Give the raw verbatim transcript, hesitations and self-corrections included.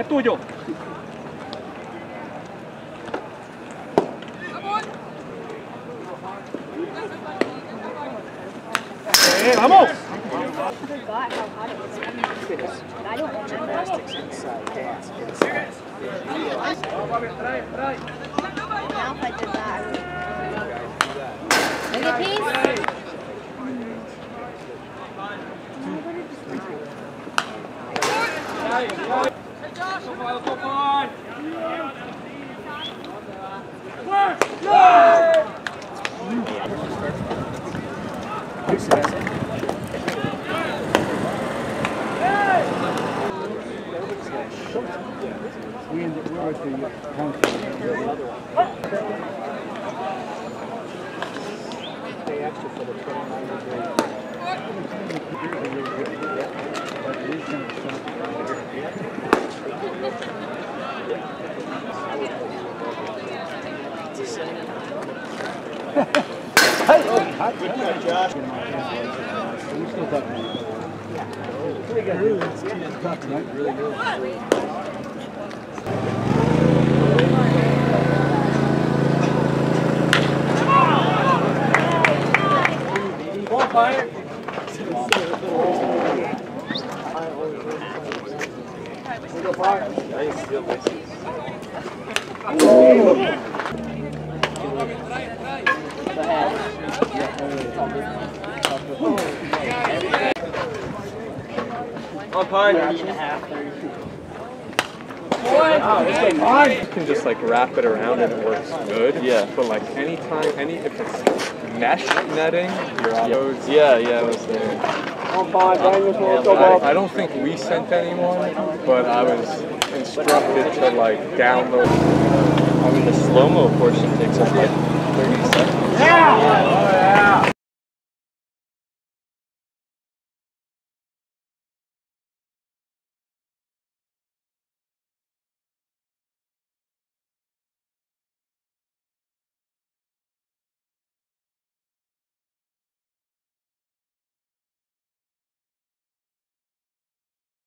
Es tuyo. Eh, vamos. We ended we were at the council. They asked you for the twenty-nine degree. Good job, Josh. We still got pretty good. Really tough tonight. Really good. Come on, Pyne. Go, Pyne. Nice. On Pyne. You can just like wrap it around and it works good. Yeah. But like anytime, any if it's mesh netting, you're out. Yeah, yeah, it was there. On Pyne, Daniel's I, I don't think we sent anyone, but I was instructed to like download. I mean, the slow-mo portion takes up like thirty seconds. Yeah!